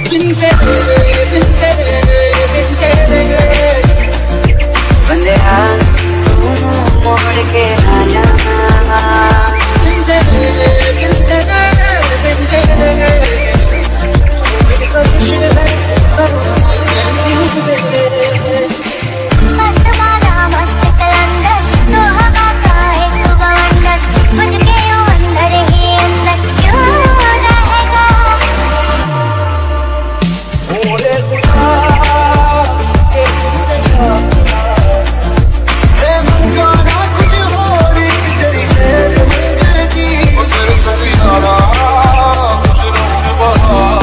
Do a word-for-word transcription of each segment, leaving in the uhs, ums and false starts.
बिन तेरे बिन तेरे बिन तेरे बंदिया तू मोड़ के ना जाना बिन तेरे बिन तेरे बिन तेरे कुछ है पर मस्त माला मस्त कलंदर तो हवा का एक बवंडर कुछ के अंदर ही अंदर क्यों रहेगा ओरे खुदा एक खुदा ए मुझे कुछ हो रही तेरी मेरे की तेरे सभी नारा कुछ रंग बहारा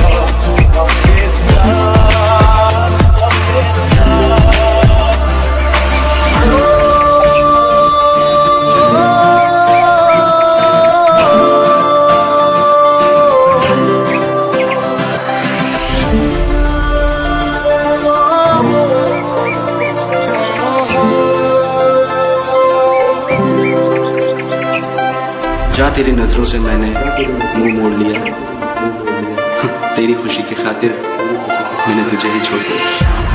जा तेरी नजरों से मैंने मुंह मोड़ लिया तेरी खुशी की खातिर मैंने तुझे ही छोड़ दिया।